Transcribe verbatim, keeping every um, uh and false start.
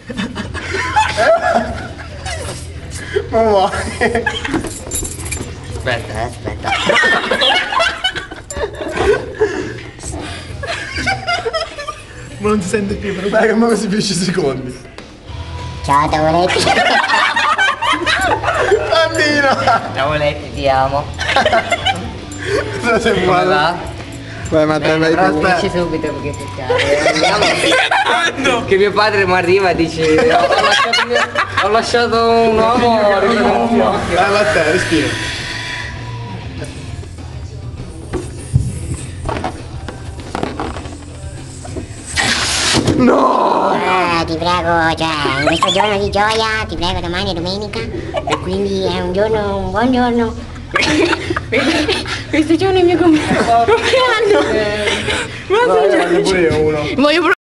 Ma vuoi? Aspetta, eh, aspetta. Ma non si sente più, però dai che ma questi dieci secondi. Ciao tavoletti. Bambino! Tavoletti, ti amo. Cosa sei Come buono? va? Vai Matteo, vai Però tu. dici subito perché peccato. Che mio padre mi arriva e dice ho lasciato, ho lasciato un uomo. Vai Matteo, respira. No! Ah, ti prego, cioè, in questo giorno di gioia, ti prego, domani è domenica e quindi è un giorno, un buon giorno. Questo giorno è il mio compleanno. Vai, voglio pure io uno. Voglio